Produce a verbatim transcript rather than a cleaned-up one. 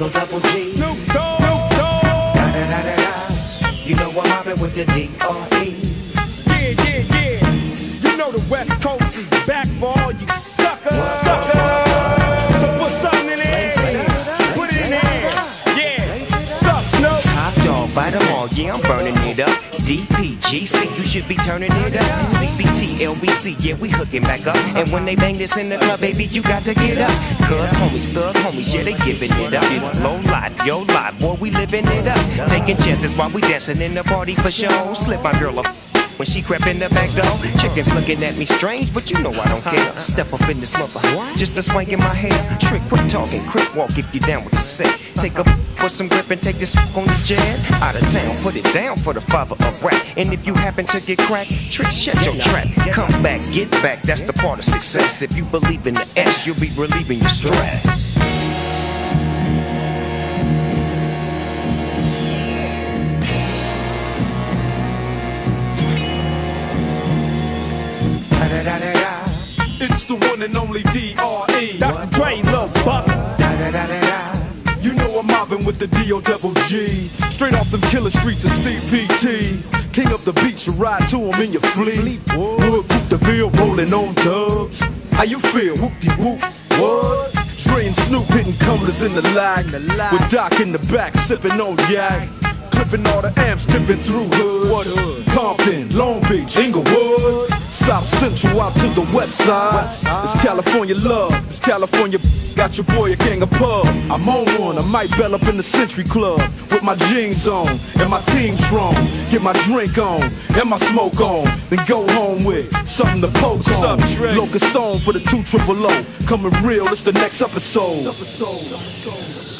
Eagle Double G. Snoop Dogg. Snoop Dogg. Da da da da da. You know I'm mobbing with the D R E. Yeah, yeah, yeah. You know the West Coast is back for all you suckers. Suckers. So put something in there. Put it in there. Yeah. Suck, Snoop. Top dog, bite them all, yeah, I'm burning it up. D P G C, you should be turning it up. C B T, L B C, yeah, we hooking back up. And when they bang this in the club, baby, you got to get up. Cause homies, thug homies, yeah, they giving it up. Low life, yo life, boy, we living it up. Taking chances while we dancing in the party for show. Slip my girl a when she crept in the back door. Chickens looking at me strange, but you know I don't care. Step up in this mother, just a swank in my hair. Trick, quit talking, quick walk if you down with the set. Take a put some grip and take this on the jet. Out of town, put it down for the father of rap. And if you happen to get cracked, trick, shut your trap. Come back, get back, that's the part of success. If you believe in the S, you'll be relieving your stress. It's the one and only D R E. Doctor Dre, Lil Buck. You know I'm mobbing with the D O double G. Straight off them killer streets of C P T. King up the beach, you ride to him in your fleet. Wood, whoop the Ville, rolling on dubs. How you feel? Whoop-de-whoop. What? Dre and Snoop hitting cumblers in the lag. With Doc in the back, sipping on yak. Clipping all the amps, dipping through hoods. What hood? Compton, Long Beach, Inglewood. South Central out to the west side. It's California love, it's California. Got your boy a king of pub. I'm on one, I might bell up in the Century Club with my jeans on and my team strong. Get my drink on and my smoke on, then go home with something to poke on. Locust song for the two triple O. Coming real, it's the next episode.